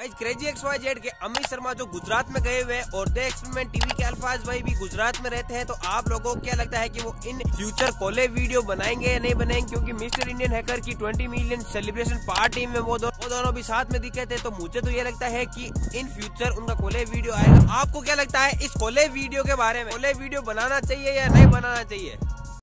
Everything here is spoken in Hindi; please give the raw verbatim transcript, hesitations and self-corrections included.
Guys crazy X Y Z के अमित शर्मा जो गुजरात में गए हुए हैं और द एक्सपेरिमेंट टीवी के अल्फाज भाई भी गुजरात में रहते हैं, तो आप लोगों को क्या लगता है कि वो इन फ्यूचर कोलैब वीडियो बनाएंगे या नहीं बनाएंगे? क्योंकि मिस्टर इंडियन हैकर की ट्वेंटी मिलियन सेलिब्रेशन पार्टी में वो, दो, वो दोनों भी साथ में दिखे थे, तो मुझे तो ये लगता है कि इन फ्यूचर उनका कोलैब वीडियो आएगा। आपको क्या लगता है इस कोलैब वीडियो के बारे में? कोलैब वीडियो बनाना चाहिए या नहीं बनाना चाहिए?